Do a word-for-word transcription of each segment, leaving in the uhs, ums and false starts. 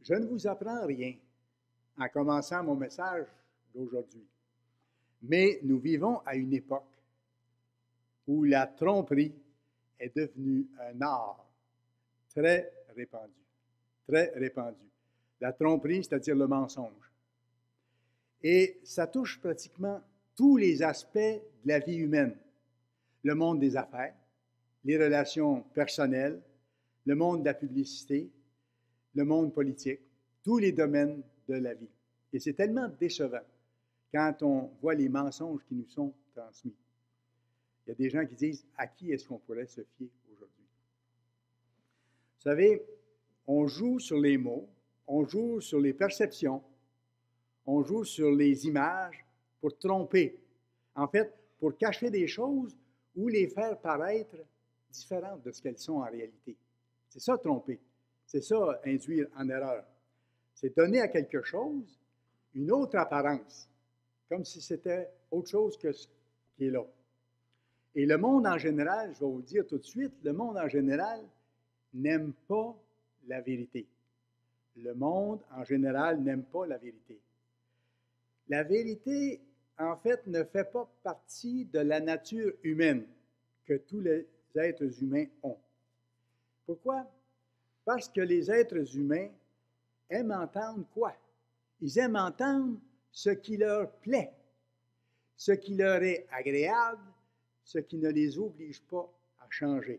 Je ne vous apprends rien en commençant mon message d'aujourd'hui, mais nous vivons à une époque où la tromperie est devenue un art très répandu, très répandu. La tromperie, c'est-à-dire le mensonge. Et ça touche pratiquement tous les aspects de la vie humaine. Le monde des affaires, les relations personnelles, le monde de la publicité, le monde politique, tous les domaines de la vie. Et c'est tellement décevant quand on voit les mensonges qui nous sont transmis. Il y a des gens qui disent, à qui est-ce qu'on pourrait se fier aujourd'hui? Vous savez, on joue sur les mots, on joue sur les perceptions, on joue sur les images pour tromper. En fait, pour cacher des choses ou les faire paraître différentes de ce qu'elles sont en réalité. C'est ça, tromper. C'est ça, induire en erreur. C'est donner à quelque chose une autre apparence, comme si c'était autre chose que ce qui est là. Et le monde en général, je vais vous le dire tout de suite, le monde en général n'aime pas la vérité. Le monde en général n'aime pas la vérité. La vérité, en fait, ne fait pas partie de la nature humaine que tous les êtres humains ont. Pourquoi? Parce que les êtres humains aiment entendre quoi? Ils aiment entendre ce qui leur plaît, ce qui leur est agréable, ce qui ne les oblige pas à changer.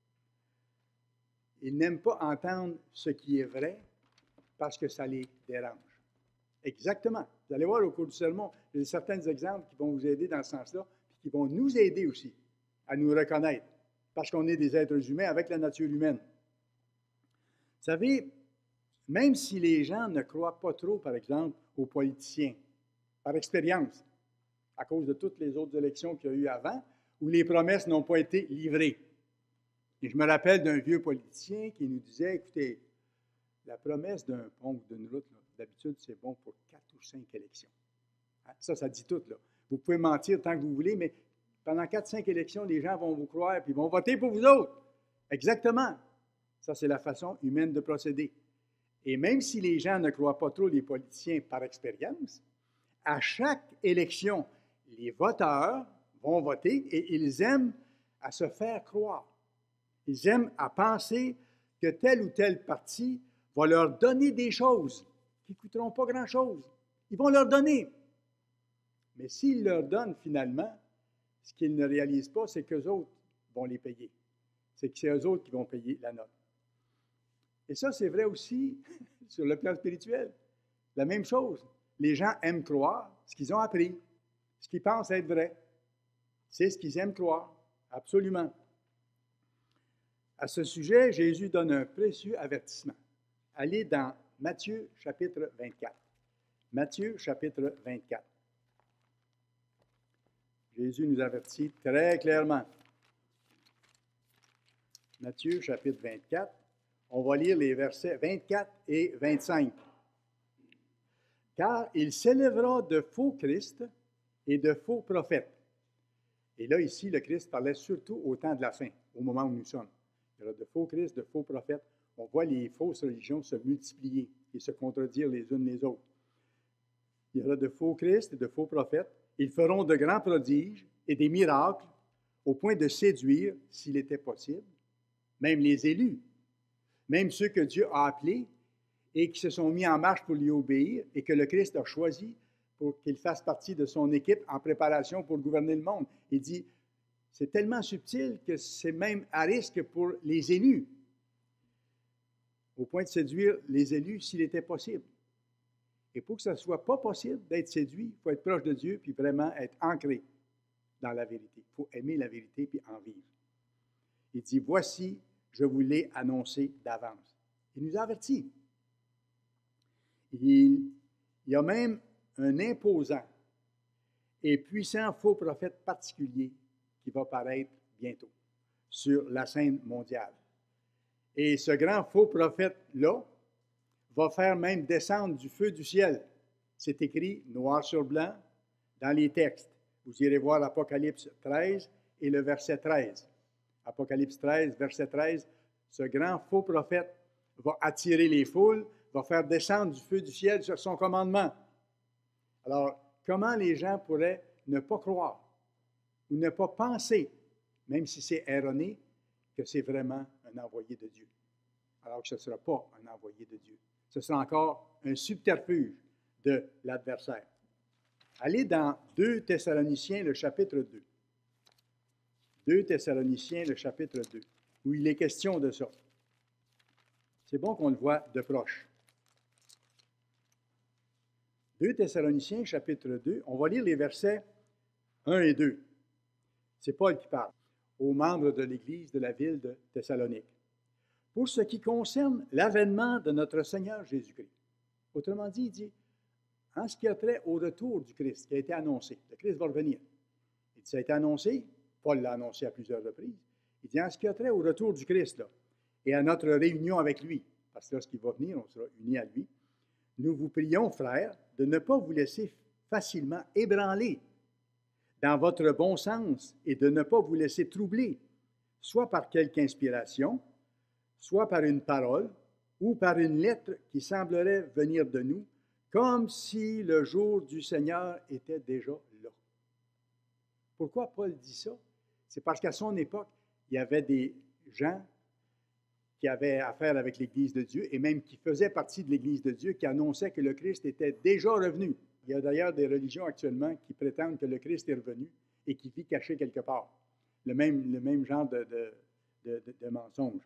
Ils n'aiment pas entendre ce qui est vrai parce que ça les dérange. Exactement. Vous allez voir au cours du sermon, il y a certains exemples qui vont vous aider dans ce sens-là, puis qui vont nous aider aussi à nous reconnaître, parce qu'on est des êtres humains avec la nature humaine. Vous savez, même si les gens ne croient pas trop, par exemple, aux politiciens, par expérience, à cause de toutes les autres élections qu'il y a eu avant, où les promesses n'ont pas été livrées. Et je me rappelle d'un vieux politicien qui nous disait, écoutez, la promesse d'un pont ou d'une route, là, d'habitude, c'est bon pour quatre ou cinq élections. Hein? Ça, ça dit tout, là. Vous pouvez mentir tant que vous voulez, mais pendant quatre ou cinq élections, les gens vont vous croire et vont voter pour vous autres. Exactement. Ça, c'est la façon humaine de procéder. Et même si les gens ne croient pas trop les politiciens par expérience, à chaque élection, les voteurs vont voter et ils aiment à se faire croire. Ils aiment à penser que tel ou tel parti va leur donner des choses qui ne coûteront pas grand-chose. Ils vont leur donner. Mais s'ils leur donnent finalement, ce qu'ils ne réalisent pas, c'est qu'eux autres vont les payer. C'est que c'est eux autres qui vont payer la note. Et ça, c'est vrai aussi sur le plan spirituel. La même chose. Les gens aiment croire ce qu'ils ont appris, ce qu'ils pensent être vrai. C'est ce qu'ils aiment croire, absolument. À ce sujet, Jésus donne un précieux avertissement. Allez dans Matthieu chapitre vingt-quatre. Matthieu chapitre vingt-quatre. Jésus nous avertit très clairement. Matthieu chapitre vingt-quatre. On va lire les versets vingt-quatre et vingt-cinq. Car il s'élèvera de faux Christ et de faux prophètes. Et là, ici, le Christ parlait surtout au temps de la fin, au moment où nous sommes. Il y aura de faux Christ, de faux prophètes. On voit les fausses religions se multiplier et se contredire les unes les autres. Il y aura de faux Christ et de faux prophètes. Ils feront de grands prodiges et des miracles au point de séduire, s'il était possible, même les élus, même ceux que Dieu a appelés et qui se sont mis en marche pour lui obéir et que le Christ a choisi pour qu'ils fassent partie de son équipe en préparation pour gouverner le monde. Il dit, c'est tellement subtil que c'est même à risque pour les élus, au point de séduire les élus s'il était possible. Et pour que ce ne soit pas possible d'être séduit, il faut être proche de Dieu puis vraiment être ancré dans la vérité. Il faut aimer la vérité puis en vivre. Il dit, voici, je vous l'ai annoncé d'avance. Il nous avertit. Il, il y a même un imposant et puissant faux prophète particulier qui va paraître bientôt sur la scène mondiale. Et ce grand faux prophète-là va faire même descendre du feu du ciel. C'est écrit noir sur blanc dans les textes. Vous irez voir Apocalypse treize et le verset treize. Apocalypse treize, verset treize, ce grand faux prophète va attirer les foules, va faire descendre du feu du ciel sur son commandement. Alors, comment les gens pourraient ne pas croire ou ne pas penser, même si c'est erroné, que c'est vraiment un envoyé de Dieu, alors que ce ne sera pas un envoyé de Dieu. Ce sera encore un subterfuge de l'adversaire. Allez dans deux Thessaloniciens, le chapitre deux. deux Thessaloniciens, le chapitre deux, où il est question de ça. C'est bon qu'on le voit de proche. deux Thessaloniciens, chapitre deux, on va lire les versets un et deux. C'est Paul qui parle aux membres de l'Église de la ville de Thessalonique. Pour ce qui concerne l'avènement de notre Seigneur Jésus-Christ. Autrement dit, il dit, en ce qui a trait au retour du Christ qui a été annoncé, le Christ va revenir. Il dit, ça a été annoncé, Paul l'a annoncé à plusieurs reprises. Il dit, en ce qui a trait au retour du Christ, là, et à notre réunion avec lui, parce que lorsqu'il va venir, on sera unis à lui, nous vous prions, frères, de ne pas vous laisser facilement ébranler dans votre bon sens et de ne pas vous laisser troubler, soit par quelque inspiration, soit par une parole ou par une lettre qui semblerait venir de nous, comme si le jour du Seigneur était déjà là. Pourquoi Paul dit ça? C'est parce qu'à son époque, il y avait des gens qui avaient affaire avec l'Église de Dieu et même qui faisaient partie de l'Église de Dieu, qui annonçaient que le Christ était déjà revenu. Il y a d'ailleurs des religions actuellement qui prétendent que le Christ est revenu et qui vit caché quelque part. Le même, le même genre de, de, de, de, de mensonge.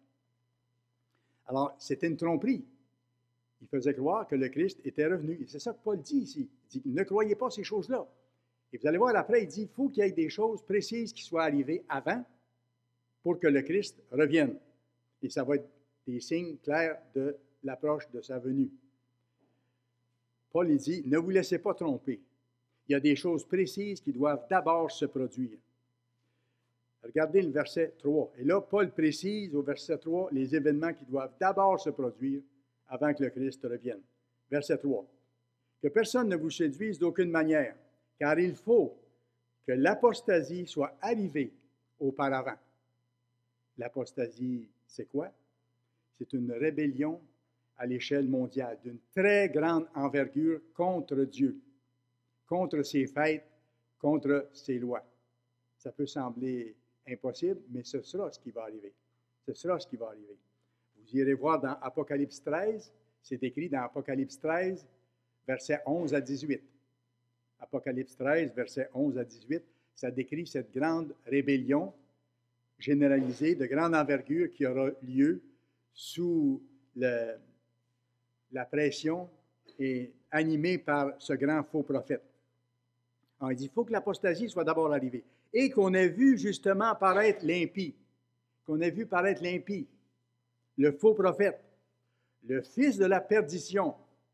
Alors, c'était une tromperie. Il faisait croire que le Christ était revenu. Et c'est ça que Paul dit ici. Il dit, ne croyez pas ces choses-là. Et vous allez voir après, il dit, il faut qu'il y ait des choses précises qui soient arrivées avant pour que le Christ revienne. Et ça va être des signes clairs de l'approche de sa venue. Paul il dit, ne vous laissez pas tromper. Il y a des choses précises qui doivent d'abord se produire. Regardez le verset trois. Et là, Paul précise au verset trois les événements qui doivent d'abord se produire avant que le Christ revienne. Verset trois. Que personne ne vous séduise d'aucune manière, car il faut que l'apostasie soit arrivée auparavant. L'apostasie, c'est quoi? C'est une rébellion à l'échelle mondiale, d'une très grande envergure contre Dieu, contre ses fêtes, contre ses lois. Ça peut sembler impossible, mais ce sera ce qui va arriver. Ce sera ce qui va arriver. Vous irez voir dans Apocalypse treize, c'est écrit dans Apocalypse treize, versets onze à dix-huit. Apocalypse treize, versets onze à dix-huit, ça décrit cette grande rébellion généralisée de grande envergure qui aura lieu sous le, la pression et animée par ce grand faux prophète. Alors, il dit, il faut que l'apostasie soit d'abord arrivée et qu'on ait vu justement paraître l'impie, qu'on ait vu paraître l'impie, le faux prophète, le fils de la perdition,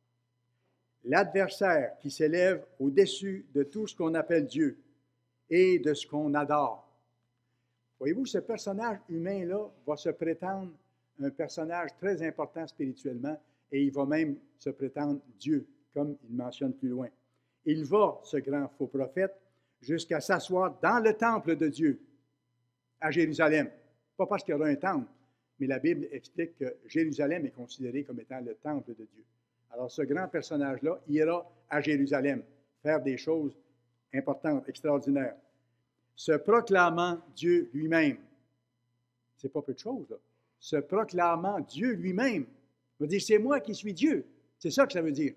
l'adversaire qui s'élève au-dessus de tout ce qu'on appelle Dieu et de ce qu'on adore. Voyez-vous, ce personnage humain-là va se prétendre un personnage très important spirituellement et il va même se prétendre Dieu, comme il mentionne plus loin. Il va, ce grand faux prophète, jusqu'à s'asseoir dans le temple de Dieu, à Jérusalem. Pas parce qu'il y aura un temple, mais la Bible explique que Jérusalem est considéré comme étant le temple de Dieu. Alors, ce grand personnage-là ira à Jérusalem faire des choses importantes, extraordinaires, se proclamant Dieu lui-même. C'est pas peu de choses, là. Se proclamant Dieu lui-même. Il va dire, c'est moi qui suis Dieu. C'est ça que ça veut dire.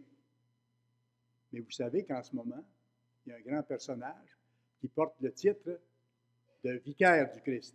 Mais vous savez qu'en ce moment, il y a un grand personnage qui porte le titre de vicaire du Christ.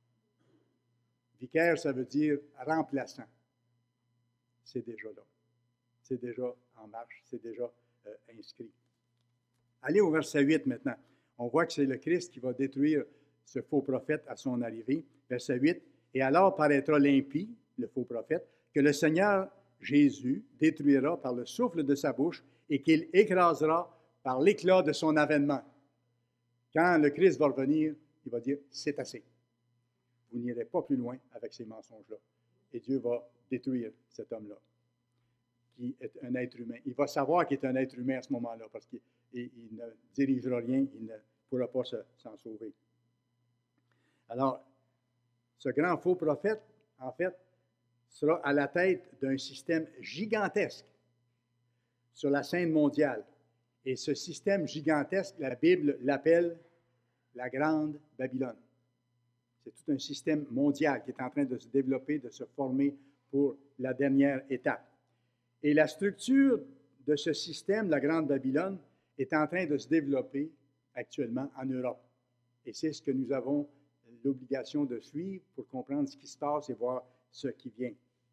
Vicaire, ça veut dire remplaçant. C'est déjà là. C'est déjà en marche. C'est déjà euh, inscrit. Allez au verset huit maintenant. On voit que c'est le Christ qui va détruire ce faux prophète à son arrivée. Verset huit. Et alors paraîtra l'impie, le faux prophète, que le Seigneur Jésus détruira par le souffle de sa bouche et qu'il écrasera par l'éclat de son avènement. Quand le Christ va revenir, il va dire, c'est assez. Vous n'irez pas plus loin avec ces mensonges-là. Et Dieu va détruire cet homme-là, qui est un être humain. Il va savoir qu'il est un être humain à ce moment-là, parce qu'il il ne dirigera rien, il ne pourra pas se, s'en sauver. Alors, ce grand faux prophète, en fait, sera à la tête d'un système gigantesque sur la scène mondiale. Et ce système gigantesque, la Bible l'appelle la Grande Babylone. C'est tout un système mondial qui est en train de se développer, de se former pour la dernière étape. Et la structure de ce système, la Grande Babylone, est en train de se développer actuellement en Europe. Et c'est ce que nous avons l'obligation de suivre pour comprendre ce qui se passe et voir ce qui vient.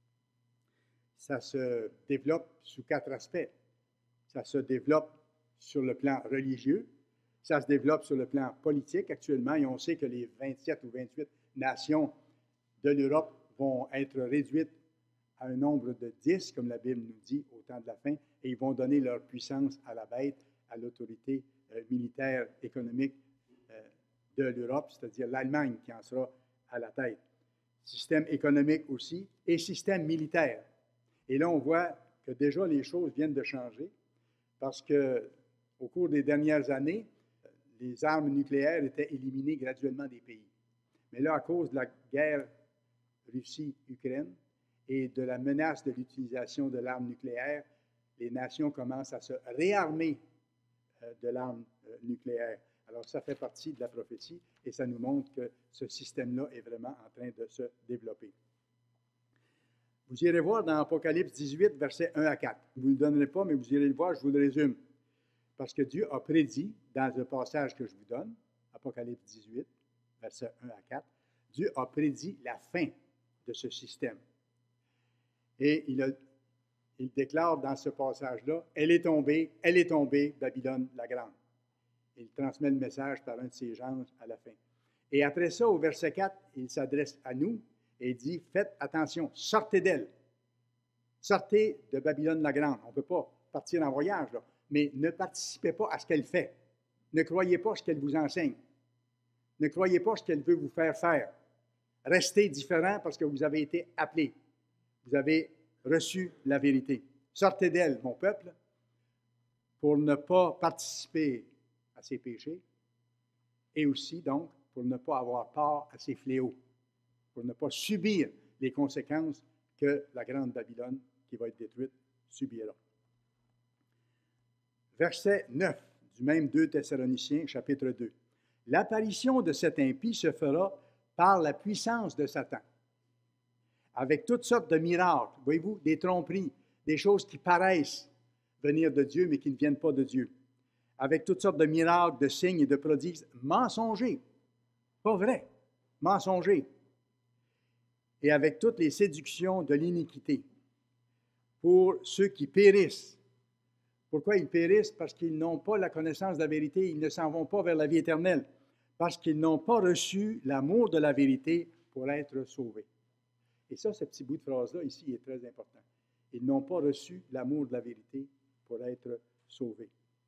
Ça se développe sous quatre aspects. Ça se développe sur le plan religieux, ça se développe sur le plan politique actuellement, et on sait que les vingt-sept ou vingt-huit nations de l'Europe vont être réduites à un nombre de dix, comme la Bible nous dit, au temps de la fin, et ils vont donner leur puissance à la bête, à l'autorité euh, militaire, économique euh, de l'Europe, c'est-à-dire l'Allemagne qui en sera à la tête. Système économique aussi, et système militaire. Et là, on voit que déjà les choses viennent de changer, parce que au cours des dernières années, les armes nucléaires étaient éliminées graduellement des pays. Mais là, à cause de la guerre Russie-Ukraine et de la menace de l'utilisation de l'arme nucléaire, les nations commencent à se réarmer euh, de l'arme euh, nucléaire. Alors, ça fait partie de la prophétie et ça nous montre que ce système-là est vraiment en train de se développer. Vous irez voir dans Apocalypse dix-huit, versets un à quatre. Je ne vous le donnerai pas, mais vous irez le voir, je vous le résume. Parce que Dieu a prédit, dans le passage que je vous donne, Apocalypse dix-huit, versets un à quatre, Dieu a prédit la fin de ce système. Et il, a, il déclare dans ce passage-là, « Elle est tombée, elle est tombée, Babylone la grande. » Il transmet le message par un de ses anges à la fin. Et après ça, au verset quatre, il s'adresse à nous et il dit, « Faites attention, sortez d'elle. Sortez de Babylone la grande. » On ne peut pas partir en voyage, là. Mais ne participez pas à ce qu'elle fait. Ne croyez pas ce qu'elle vous enseigne. Ne croyez pas ce qu'elle veut vous faire faire. Restez différent parce que vous avez été appelés. Vous avez reçu la vérité. Sortez d'elle, mon peuple, pour ne pas participer à ses péchés et aussi, donc, pour ne pas avoir part à ses fléaux, pour ne pas subir les conséquences que la grande Babylone, qui va être détruite, subira. Verset neuf du même deux Thessaloniciens, chapitre deux. L'apparition de cet impie se fera par la puissance de Satan, avec toutes sortes de miracles, voyez-vous, des tromperies, des choses qui paraissent venir de Dieu, mais qui ne viennent pas de Dieu, avec toutes sortes de miracles, de signes et de prodiges mensongers, pas vrai, mensongers, et avec toutes les séductions de l'iniquité, pour ceux qui périssent. Pourquoi ils périssent? Parce qu'ils n'ont pas la connaissance de la vérité, ils ne s'en vont pas vers la vie éternelle, parce qu'ils n'ont pas reçu l'amour de la vérité pour être sauvés. Et ça, ce petit bout de phrase-là, ici, est très important. Ils n'ont pas reçu l'amour de la vérité pour être sauvés.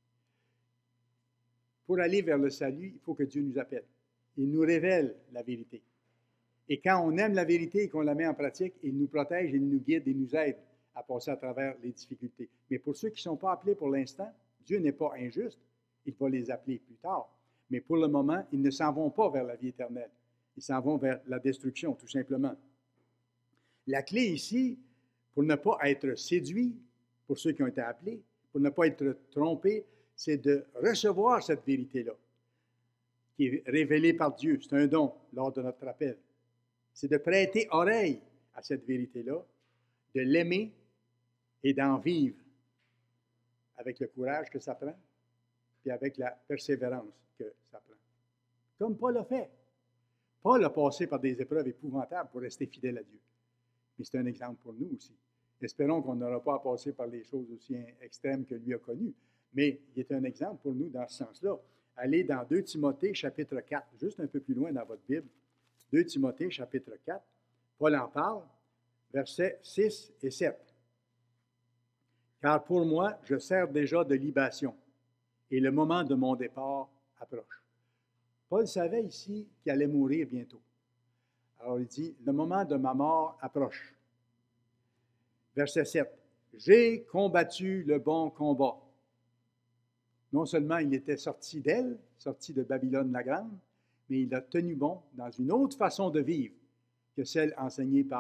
Pour aller vers le salut, il faut que Dieu nous appelle. Il nous révèle la vérité. Et quand on aime la vérité et qu'on la met en pratique, il nous protège, il nous guide, il nous aide à passer à travers les difficultés. Mais pour ceux qui ne sont pas appelés pour l'instant, Dieu n'est pas injuste, il va les appeler plus tard. Mais pour le moment, ils ne s'en vont pas vers la vie éternelle. Ils s'en vont vers la destruction, tout simplement. La clé ici, pour ne pas être séduit, pour ceux qui ont été appelés, pour ne pas être trompés, c'est de recevoir cette vérité-là, qui est révélée par Dieu. C'est un don lors de notre appel. C'est de prêter oreille à cette vérité-là, de l'aimer et d'en vivre avec le courage que ça prend, puis avec la persévérance que ça prend. Comme Paul a fait. Paul a passé par des épreuves épouvantables pour rester fidèle à Dieu. Mais c'est un exemple pour nous aussi. Espérons qu'on n'aura pas à passer par les choses aussi extrêmes que lui a connues. Mais il est un exemple pour nous dans ce sens-là. Allez dans deux Timothée, chapitre quatre, juste un peu plus loin dans votre Bible. deux Timothée, chapitre quatre. Paul en parle, versets six et sept. Car pour moi, je sers déjà de libation, et le moment de mon départ approche. Paul savait ici qu'il allait mourir bientôt. Alors il dit, le moment de ma mort approche. Verset sept. J'ai combattu le bon combat. Non seulement il était sorti d'elle, sorti de Babylone la grande, mais il a tenu bon dans une autre façon de vivre que celle enseignée par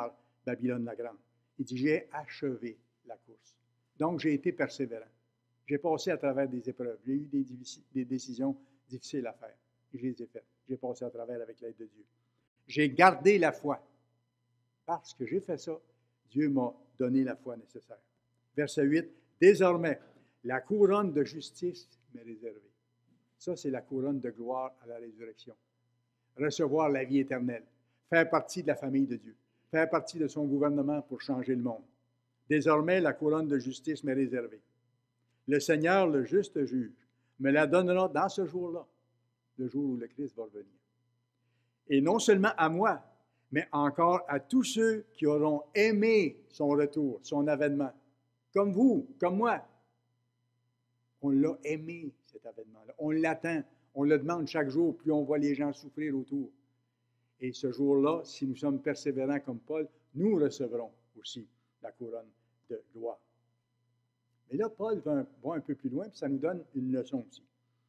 Babylone la Grande. Il dit, j'ai achevé la course. Donc, j'ai été persévérant. J'ai passé à travers des épreuves. J'ai eu des, des décisions difficiles à faire. Et je les ai faites. J'ai passé à travers avec l'aide de Dieu. J'ai gardé la foi. Parce que j'ai fait ça, Dieu m'a donné la foi nécessaire. Verset huit, désormais, la couronne de justice m'est réservée. Ça, c'est la couronne de gloire à la résurrection. Recevoir la vie éternelle. Faire partie de la famille de Dieu. Faire partie de son gouvernement pour changer le monde. Désormais, la couronne de justice m'est réservée. Le Seigneur, le juste juge, me la donnera dans ce jour-là, le jour où le Christ va revenir. Et non seulement à moi, mais encore à tous ceux qui auront aimé son retour, son avènement. Comme vous, comme moi. On l'a aimé, cet avènement-là. On l'attend. On le demande chaque jour, plus on voit les gens souffrir autour. Et ce jour-là, si nous sommes persévérants comme Paul, nous recevrons aussi la couronne de gloire. Mais là, Paul va un, va un peu plus loin, puis ça nous donne une leçon aussi.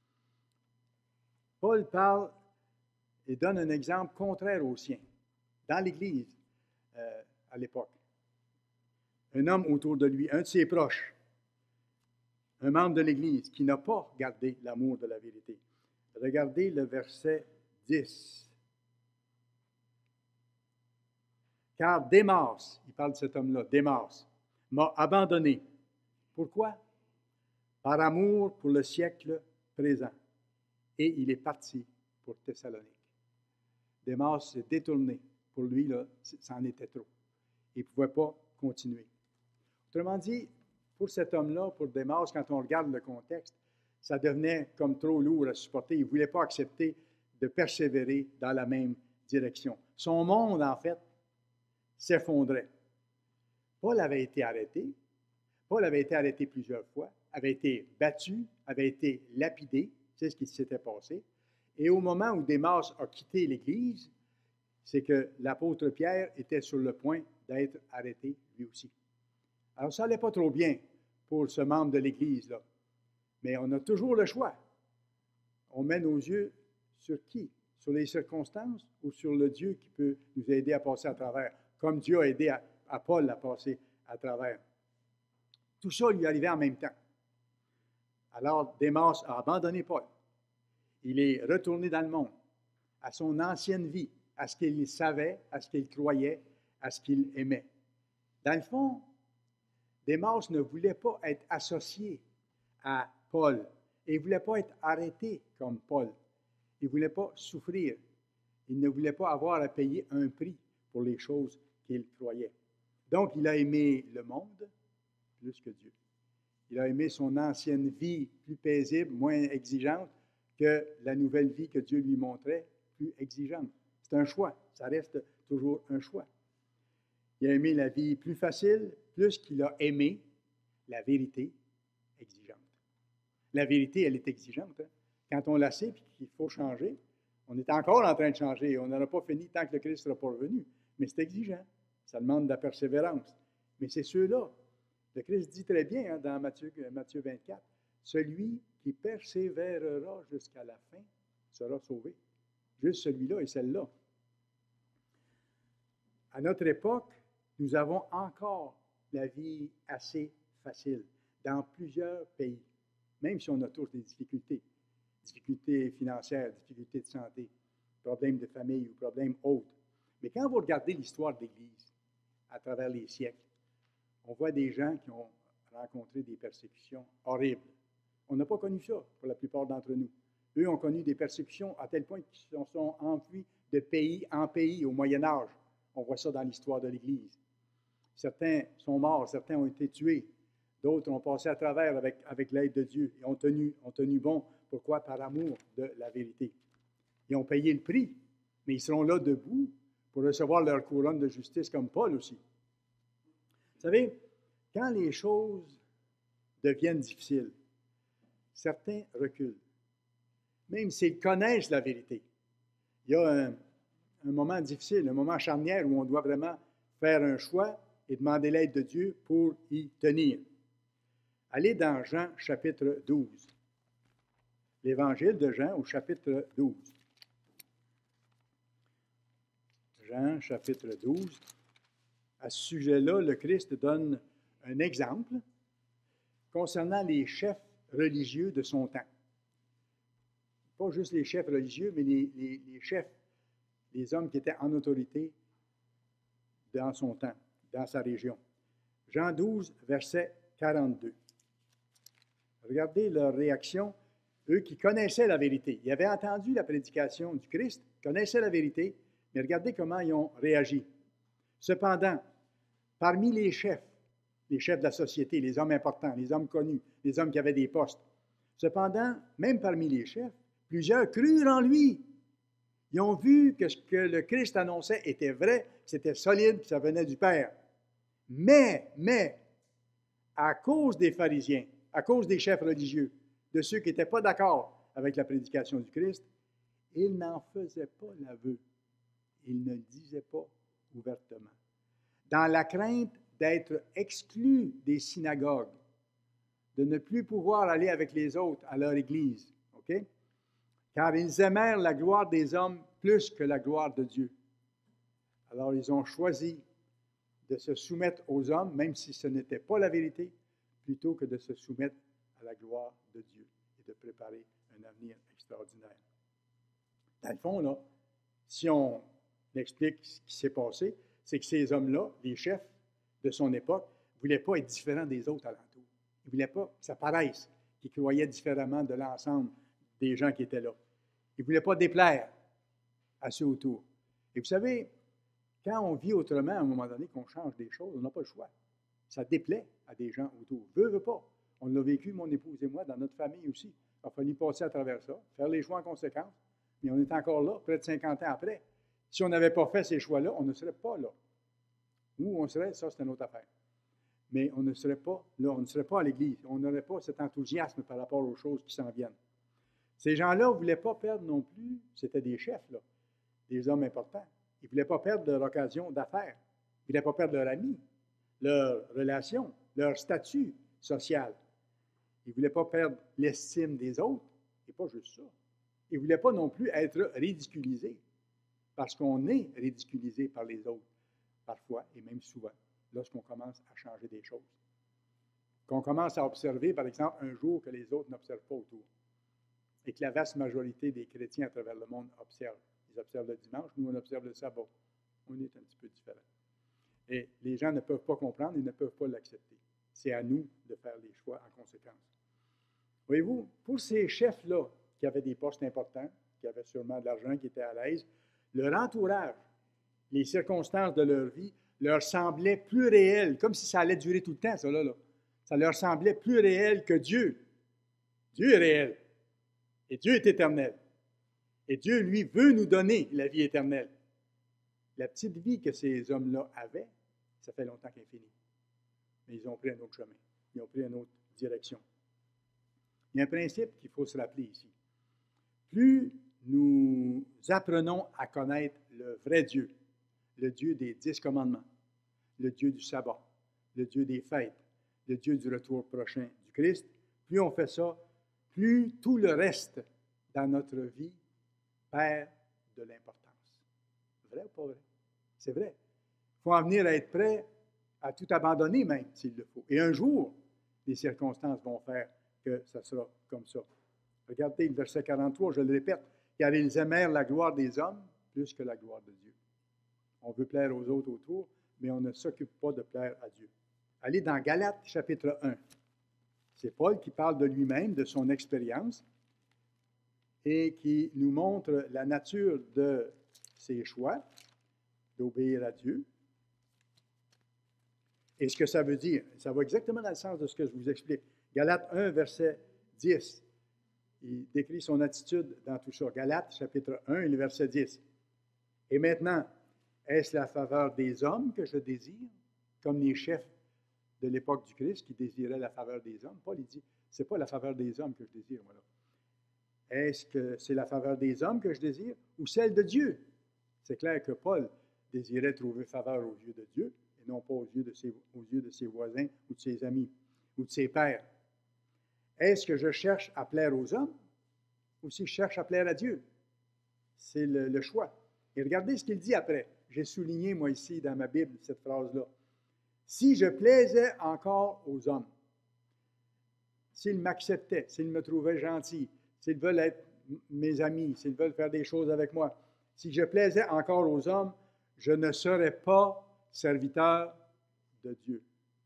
Paul parle et donne un exemple contraire au sien, dans l'Église euh, à l'époque. Un homme autour de lui, un de ses proches, un membre de l'Église qui n'a pas gardé l'amour de la vérité. Regardez le verset dix. Car Démas, il parle de cet homme-là, Démas, m'a abandonné. Pourquoi? Par amour pour le siècle présent. Et il est parti pour Thessalonique. Démas s'est détourné. Pour lui, là, c'en était trop. Il ne pouvait pas continuer. Autrement dit, pour cet homme-là, pour Démas, quand on regarde le contexte, ça devenait comme trop lourd à supporter. Il ne voulait pas accepter de persévérer dans la même direction. Son monde, en fait, s'effondrait. Paul avait été arrêté. Paul avait été arrêté plusieurs fois, avait été battu, avait été lapidé. C'est ce qui s'était passé. Et au moment où Démas a quitté l'Église, c'est que l'apôtre Pierre était sur le point d'être arrêté lui aussi. Alors, ça n'allait pas trop bien pour ce membre de l'Église-là. Mais on a toujours le choix. On met nos yeux sur qui? Sur les circonstances ou sur le Dieu qui peut nous aider à passer à travers, comme Dieu a aidé à, à Paul à passer à travers. Tout ça lui arrivait en même temps. Alors, Démas a abandonné Paul. Il est retourné dans le monde, à son ancienne vie, à ce qu'il savait, à ce qu'il croyait, à ce qu'il aimait. Dans le fond, Démas ne voulait pas être associé à Paul et il ne voulait pas être arrêté comme Paul. Il ne voulait pas souffrir. Il ne voulait pas avoir à payer un prix pour les choses qu'il croyait. Donc, il a aimé le monde plus que Dieu. Il a aimé son ancienne vie plus paisible, moins exigeante, que la nouvelle vie que Dieu lui montrait, plus exigeante. C'est un choix. Ça reste toujours un choix. Il a aimé la vie plus facile, plus qu'il a aimé la vérité exigeante. La vérité, elle est exigeante. Hein? Quand on la sait et qu'il faut changer, on est encore en train de changer. On n'aura pas fini tant que le Christ ne sera pas revenu. Mais c'est exigeant. Ça demande de la persévérance. Mais c'est ceux-là. Le Christ dit très bien hein, dans Matthieu, Matthieu vingt-quatre, « Celui qui persévérera jusqu'à la fin sera sauvé. » Juste celui-là et celle-là. À notre époque, nous avons encore la vie assez facile dans plusieurs pays, même si on a tous des difficultés, difficultés financières, difficultés de santé, problèmes de famille ou problèmes autres. Mais quand vous regardez l'histoire de l'Église à travers les siècles, on voit des gens qui ont rencontré des persécutions horribles. On n'a pas connu ça pour la plupart d'entre nous. Eux ont connu des persécutions à tel point qu'ils se sont enfuis de pays en pays au Moyen Âge. On voit ça dans l'histoire de l'Église. Certains sont morts, certains ont été tués. D'autres ont passé à travers avec, avec l'aide de Dieu et ont tenu, ont tenu bon. Pourquoi? Par amour de la vérité. Ils ont payé le prix, mais ils seront là debout pour recevoir leur couronne de justice comme Paul aussi. Vous savez, quand les choses deviennent difficiles, certains reculent, même s'ils connaissent la vérité. Il y a un, un moment difficile, un moment charnière où on doit vraiment faire un choix et demander l'aide de Dieu pour y tenir. Allez dans Jean chapitre douze. L'Évangile de Jean au chapitre douze. Jean chapitre douze. à ce sujet-là, le Christ donne un exemple concernant les chefs religieux de son temps. Pas juste les chefs religieux, mais les, les, les chefs, les hommes qui étaient en autorité dans son temps, dans sa région. Jean douze, verset quarante-deux. Regardez leur réaction, eux qui connaissaient la vérité. Ils avaient entendu la prédication du Christ, connaissaient la vérité, mais regardez comment ils ont réagi. Cependant, parmi les chefs, les chefs de la société, les hommes importants, les hommes connus, les hommes qui avaient des postes, cependant, même parmi les chefs, plusieurs crurent en lui. Ils ont vu que ce que le Christ annonçait était vrai, que c'était solide, que ça venait du Père. Mais, mais, à cause des pharisiens, à cause des chefs religieux, de ceux qui n'étaient pas d'accord avec la prédication du Christ, ils n'en faisaient pas l'aveu. Ils ne le disaient pas ouvertement. Dans la crainte d'être exclus des synagogues, de ne plus pouvoir aller avec les autres à leur église, OK? Car ils aimèrent la gloire des hommes plus que la gloire de Dieu. Alors ils ont choisi de se soumettre aux hommes, même si ce n'était pas la vérité, plutôt que de se soumettre à la gloire de Dieu et de préparer un avenir extraordinaire. Dans le fond, là, si on explique ce qui s'est passé, c'est que ces hommes-là, les chefs de son époque, ne voulaient pas être différents des autres alentours. Ils ne voulaient pas que ça paraisse qu'ils croyaient différemment de l'ensemble des gens qui étaient là. Ils ne voulaient pas déplaire à ceux autour. Et vous savez, quand on vit autrement, à un moment donné, qu'on change des choses, on n'a pas le choix. Ça déplaît à des gens autour. Veut, veut pas. On l'a vécu, mon épouse et moi, dans notre famille aussi. Il a fallu passer à travers ça, faire les choix en conséquence. Mais on est encore là, près de cinquante ans après. Si on n'avait pas fait ces choix-là, on ne serait pas là. Où on serait, ça, c'est une autre affaire. Mais on ne serait pas là, on ne serait pas à l'Église. On n'aurait pas cet enthousiasme par rapport aux choses qui s'en viennent. Ces gens-là ne voulaient pas perdre non plus, c'était des chefs, là, des hommes importants. Ils ne voulaient pas perdre leur occasion d'affaires. Ils ne voulaient pas perdre leurs amis, leurs relations, leur statut social. Ils ne voulaient pas perdre l'estime des autres, et pas juste ça. Ils ne voulaient pas non plus être ridiculisés, parce qu'on est ridiculisé par les autres, parfois et même souvent, lorsqu'on commence à changer des choses. Qu'on commence à observer, par exemple, un jour que les autres n'observent pas autour, et que la vaste majorité des chrétiens à travers le monde observent. Ils observent le dimanche, nous on observe le sabbat. On est un petit peu différents. Et les gens ne peuvent pas comprendre, ils ne peuvent pas l'accepter. C'est à nous de faire les choix en conséquence. Voyez-vous, pour ces chefs-là, qui avaient des postes importants, qui avaient sûrement de l'argent, qui étaient à l'aise, leur entourage, les circonstances de leur vie, leur semblaient plus réelles, comme si ça allait durer tout le temps, ça là, là. Ça leur semblait plus réel que Dieu. Dieu est réel. Et Dieu est éternel. Et Dieu, lui, veut nous donner la vie éternelle. La petite vie que ces hommes-là avaient, ça fait longtemps qu'elle est finie. Mais ils ont pris un autre chemin. Ils ont pris une autre direction. Il y a un principe qu'il faut se rappeler ici. Plus nous apprenons à connaître le vrai Dieu, le Dieu des dix commandements, le Dieu du sabbat, le Dieu des fêtes, le Dieu du retour prochain du Christ, plus on fait ça, plus tout le reste dans notre vie perd de l'importance. Vrai ou pas vrai? C'est vrai. Il faut en venir à être prêt à tout abandonner même, s'il le faut. Et un jour, les circonstances vont faire que ça sera comme ça. Regardez le verset quarante-trois, je le répète, car ils aimèrent la gloire des hommes plus que la gloire de Dieu. On veut plaire aux autres autour, mais on ne s'occupe pas de plaire à Dieu. Allez dans Galates, chapitre un. C'est Paul qui parle de lui-même, de son expérience, et qui nous montre la nature de ses choix, d'obéir à Dieu. Et ce que ça veut dire, ça va exactement dans le sens de ce que je vous explique. Galates un, verset dix. Il décrit son attitude dans tout ça. Galates, chapitre un, et le verset dix. Et maintenant, est-ce la faveur des hommes que je désire, comme les chefs de l'époque du Christ qui désiraient la faveur des hommes? Paul, il dit, ce n'est pas la faveur des hommes que je désire, moi, là. Est-ce que c'est la faveur des hommes que je désire ou celle de Dieu? C'est clair que Paul désirait trouver faveur aux yeux de Dieu et non pas aux yeux de ses, aux yeux de ses voisins ou de ses amis ou de ses pères. Est-ce que je cherche à plaire aux hommes ou si je cherche à plaire à Dieu? C'est le, le choix. Et regardez ce qu'il dit après. j'ai souligné, moi, ici, dans ma Bible, cette phrase-là. Si je plaisais encore aux hommes, s'ils m'acceptaient, s'ils me trouvaient gentil, s'ils veulent être mes amis, s'ils veulent faire des choses avec moi, si je plaisais encore aux hommes, je ne serais pas serviteur de Dieu.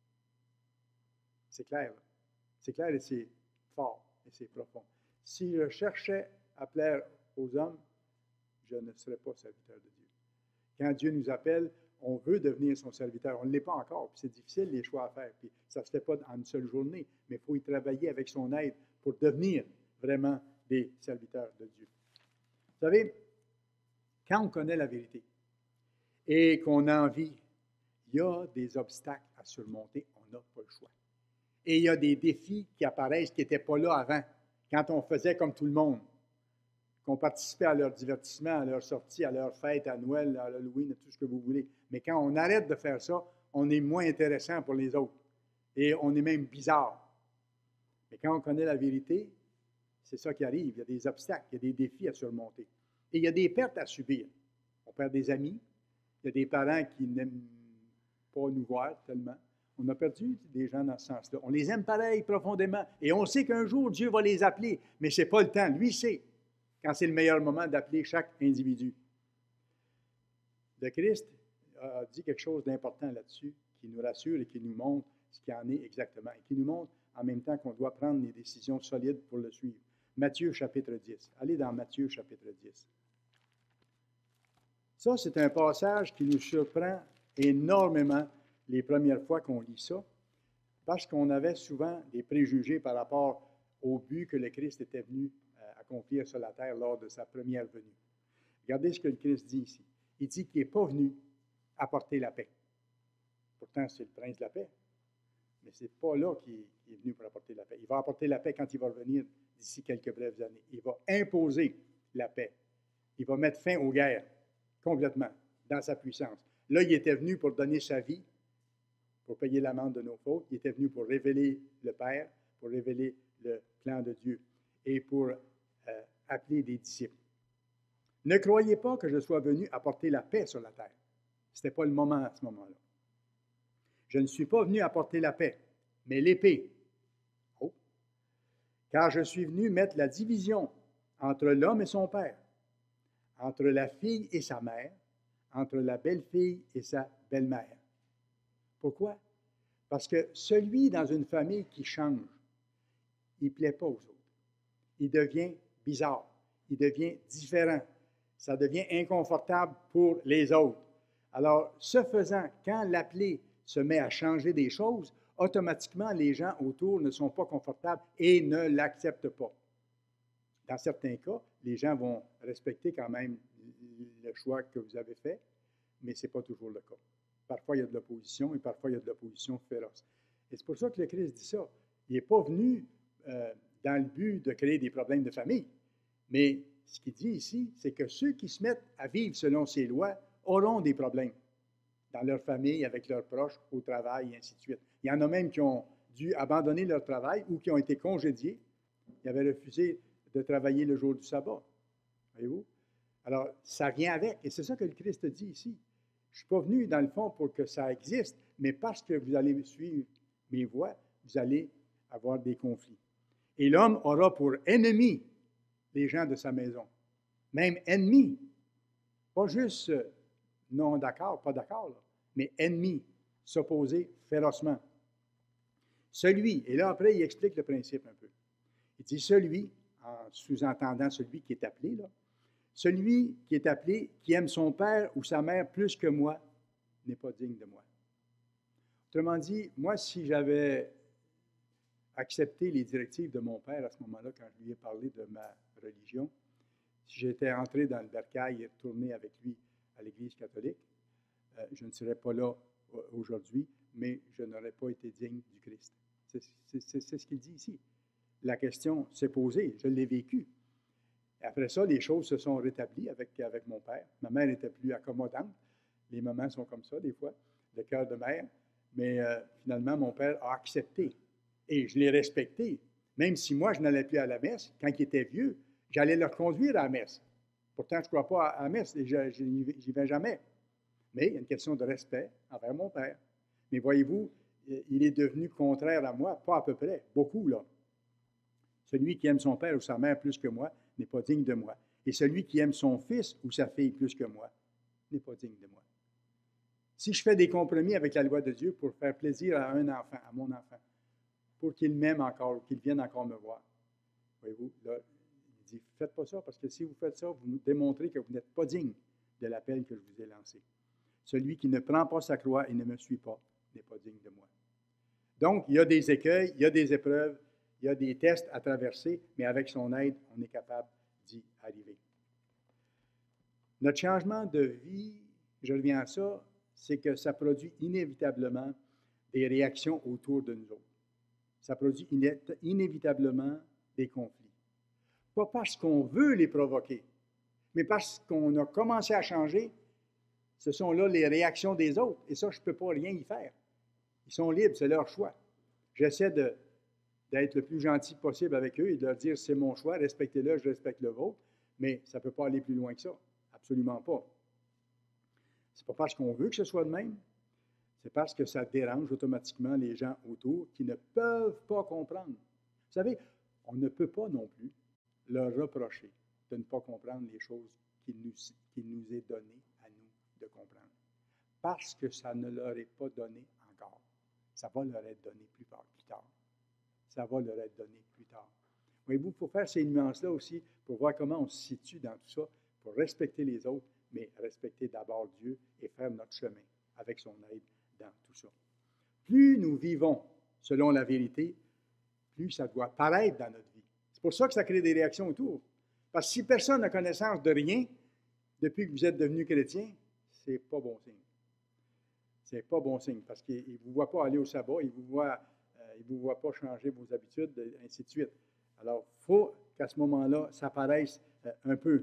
C'est clair, là. C'est clair et c'est fort et c'est profond. Si je cherchais à plaire aux hommes, je ne serais pas serviteur de Dieu. Quand Dieu nous appelle, on veut devenir son serviteur. On ne l'est pas encore, puis c'est difficile les choix à faire. Puis ça ne se fait pas en une seule journée, mais il faut y travailler avec son aide pour devenir vraiment des serviteurs de Dieu. Vous savez, quand on connaît la vérité et qu'on a envie, il y a des obstacles à surmonter, on n'a pas le choix. Et il y a des défis qui apparaissent qui n'étaient pas là avant, quand on faisait comme tout le monde, qu'on participait à leur divertissement, à leur sortie, à leur fête, à Noël, à Halloween, à tout ce que vous voulez. Mais quand on arrête de faire ça, on est moins intéressant pour les autres. Et on est même bizarre. Mais quand on connaît la vérité, c'est ça qui arrive. Il y a des obstacles, il y a des défis à surmonter. Et il y a des pertes à subir. On perd des amis. Il y a des parents qui n'aiment pas nous voir tellement. On a perdu des gens dans ce sens-là. On les aime pareil profondément. Et on sait qu'un jour, Dieu va les appeler. Mais ce n'est pas le temps. Lui sait quand c'est le meilleur moment d'appeler chaque individu. Le Christ a dit quelque chose d'important là-dessus, qui nous rassure et qui nous montre ce qu'il en est exactement, et qui nous montre en même temps qu'on doit prendre des décisions solides pour le suivre. Matthieu chapitre dix. Allez dans Matthieu chapitre dix. Ça, c'est un passage qui nous surprend énormément les premières fois qu'on lit ça, parce qu'on avait souvent des préjugés par rapport au but que le Christ était venu accomplir sur la terre lors de sa première venue. Regardez ce que le Christ dit ici. Il dit qu'il n'est pas venu apporter la paix. Pourtant, c'est le prince de la paix. Mais ce n'est pas là qu'il est venu pour apporter la paix. Il va apporter la paix quand il va revenir d'ici quelques brèves années. Il va imposer la paix. Il va mettre fin aux guerres complètement dans sa puissance. Là, il était venu pour donner sa vie, pour payer l'amende de nos fautes. Il était venu pour révéler le Père, pour révéler le plan de Dieu et pour euh, appeler des disciples. Ne croyez pas que je sois venu apporter la paix sur la terre. Ce n'était pas le moment à ce moment-là. Je ne suis pas venu apporter la paix, mais l'épée. Oh. Car je suis venu mettre la division entre l'homme et son père, entre la fille et sa mère, entre la belle-fille et sa belle-mère. Pourquoi? Parce que celui dans une famille qui change, il ne plaît pas aux autres. Il devient bizarre, il devient différent. Ça devient inconfortable pour les autres. Alors, ce faisant, quand l'appelé se met à changer des choses, automatiquement, les gens autour ne sont pas confortables et ne l'acceptent pas. Dans certains cas, les gens vont respecter quand même le choix que vous avez fait, mais ce n'est pas toujours le cas. Parfois, il y a de l'opposition et parfois, il y a de l'opposition féroce. Et c'est pour ça que le Christ dit ça. Il n'est pas venu euh, dans le but de créer des problèmes de famille, mais ce qu'il dit ici, c'est que ceux qui se mettent à vivre selon ses lois auront des problèmes dans leur famille, avec leurs proches, au travail, et ainsi de suite. Il y en a même qui ont dû abandonner leur travail ou qui ont été congédiés. Ils avaient refusé de travailler le jour du sabbat. Voyez-vous? Alors, ça vient avec, et c'est ça que le Christ dit ici. Je ne suis pas venu, dans le fond, pour que ça existe, mais parce que vous allez suivre mes voies, vous allez avoir des conflits. Et l'homme aura pour ennemi les gens de sa maison. Même ennemi. Pas juste euh, non d'accord, pas d'accord, là, mais ennemi, s'opposer férocement. Celui, et là après, il explique le principe un peu. Il dit celui, en sous-entendant celui qui est appelé, là, celui qui est appelé, qui aime son père ou sa mère plus que moi, n'est pas digne de moi. Autrement dit, moi, si j'avais accepté les directives de mon père à ce moment-là, quand je lui ai parlé de ma religion, si j'étais entré dans le bercail et retourné avec lui à l'Église catholique, euh, je ne serais pas là aujourd'hui, mais je n'aurais pas été digne du Christ. C'est, c'est, c'est, c'est ce qu'il dit ici. La question s'est posée, je l'ai vécu. Après ça, les choses se sont rétablies avec, avec mon père. Ma mère était plus accommodante. Les mamans sont comme ça, des fois, le cœur de mère. Mais euh, finalement, mon père a accepté. Et je l'ai respecté. Même si moi, je n'allais plus à la messe, quand il était vieux, j'allais le conduire à la messe. Pourtant, je ne crois pas à la messe, je n'y vais jamais. Mais il y a une question de respect envers mon père. Mais voyez-vous, il est devenu contraire à moi, pas à peu près, beaucoup là. Celui qui aime son père ou sa mère plus que moi n'est pas digne de moi. Et celui qui aime son fils ou sa fille plus que moi n'est pas digne de moi. Si je fais des compromis avec la loi de Dieu pour faire plaisir à un enfant, à mon enfant, pour qu'il m'aime encore ou qu'il vienne encore me voir, voyez-vous, là, il dit, faites pas ça, parce que si vous faites ça, vous démontrez que vous n'êtes pas digne de l'appel que je vous ai lancé. Celui qui ne prend pas sa croix et ne me suit pas n'est pas digne de moi. Donc, il y a des écueils, il y a des épreuves, il y a des tests à traverser, mais avec son aide, on est capable d'y arriver. Notre changement de vie, je reviens à ça, c'est que ça produit inévitablement des réactions autour de nous autres. Ça produit iné- inévitablement des conflits. Pas parce qu'on veut les provoquer, mais parce qu'on a commencé à changer, ce sont là les réactions des autres. Et ça, je ne peux pas rien y faire. Ils sont libres, c'est leur choix. J'essaie de, d'être le plus gentil possible avec eux et de leur dire, c'est mon choix, respectez-le, je respecte le vôtre, mais ça ne peut pas aller plus loin que ça. Absolument pas. Ce n'est pas parce qu'on veut que ce soit de même, c'est parce que ça dérange automatiquement les gens autour qui ne peuvent pas comprendre. Vous savez, on ne peut pas non plus leur reprocher de ne pas comprendre les choses qu'il nous, qu'il nous est donné à nous de comprendre. Parce que ça ne leur est pas donné encore. Ça va leur être donné plus tard. Plus tard. Ça va leur être donné plus tard. Voyez-vous, il faut faire ces nuances-là aussi pour voir comment on se situe dans tout ça, pour respecter les autres, mais respecter d'abord Dieu et faire notre chemin avec son aide dans tout ça. Plus nous vivons selon la vérité, plus ça doit paraître dans notre vie. C'est pour ça que ça crée des réactions autour. Parce que si personne n'a connaissance de rien, depuis que vous êtes devenu chrétien, c'est pas bon signe. C'est pas bon signe, parce qu'il ne vous voit pas aller au sabbat, il ne vous voit, euh, il vous voit pas changer vos habitudes, et ainsi de suite. Alors, il faut qu'à ce moment-là, ça paraisse euh, un peu.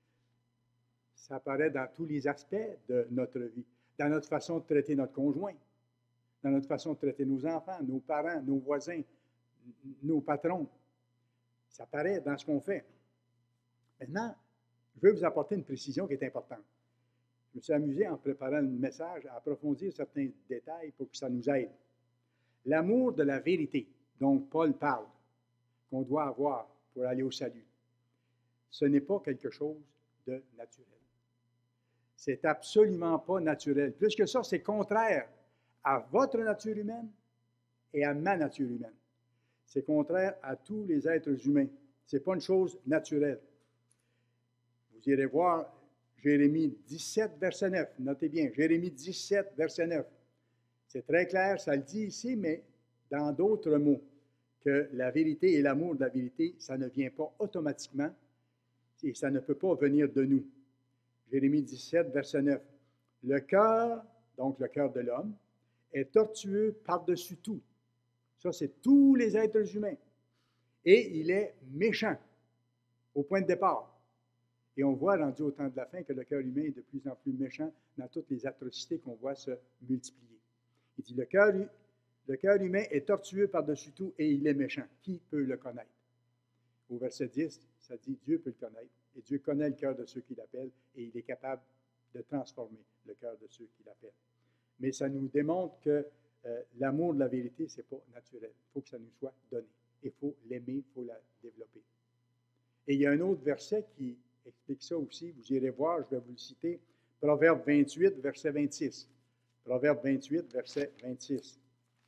Ça apparaît dans tous les aspects de notre vie, dans notre façon de traiter notre conjoint, dans notre façon de traiter nos enfants, nos parents, nos voisins, nos patrons. Ça apparaît dans ce qu'on fait. Maintenant, je veux vous apporter une précision qui est importante. Je me suis amusé en préparant le message à approfondir certains détails pour que ça nous aide. L'amour de la vérité, dont Paul parle, qu'on doit avoir pour aller au salut, ce n'est pas quelque chose de naturel. C'est absolument pas naturel. Plus que ça, c'est contraire à votre nature humaine et à ma nature humaine. C'est contraire à tous les êtres humains. Ce n'est pas une chose naturelle. Vous irez voir Jérémie dix-sept, verset neuf. Notez bien, Jérémie dix-sept, verset neuf. C'est très clair, ça le dit ici, mais dans d'autres mots, que la vérité et l'amour de la vérité, ça ne vient pas automatiquement et ça ne peut pas venir de nous. Jérémie dix-sept, verset neuf. Le cœur, donc le cœur de l'homme, est tortueux par-dessus tout. Ça, c'est tous les êtres humains. Et il est méchant au point de départ. Et on voit, rendu au temps de la fin, que le cœur humain est de plus en plus méchant dans toutes les atrocités qu'on voit se multiplier. Il dit, le cœur, le cœur humain est tortueux par-dessus tout et il est méchant. Qui peut le connaître? Au verset dix, ça dit, Dieu peut le connaître. Et Dieu connaît le cœur de ceux qui l'appellent et il est capable de transformer le cœur de ceux qui l'appellent. Mais ça nous démontre que euh, l'amour de la vérité, ce n'est pas naturel. Il faut que ça nous soit donné. Il faut l'aimer, il faut la développer. Et il y a un autre verset qui explique ça aussi. Vous irez voir, je vais vous le citer. Proverbe vingt-huit, verset vingt-six. Proverbe vingt-huit, verset vingt-six.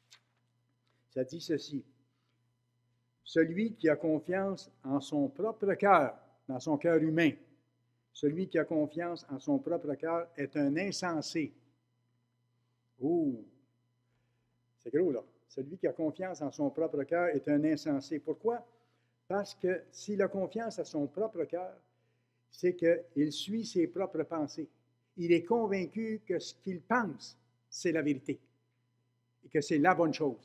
Ça dit ceci. Celui qui a confiance en son propre cœur, dans son cœur humain, celui qui a confiance en son propre cœur est un insensé. Oh, c'est gros là. Celui qui a confiance en son propre cœur est un insensé. Pourquoi? Parce que s'il a confiance à son propre cœur, c'est qu'il suit ses propres pensées. Il est convaincu que ce qu'il pense, c'est la vérité et que c'est la bonne chose.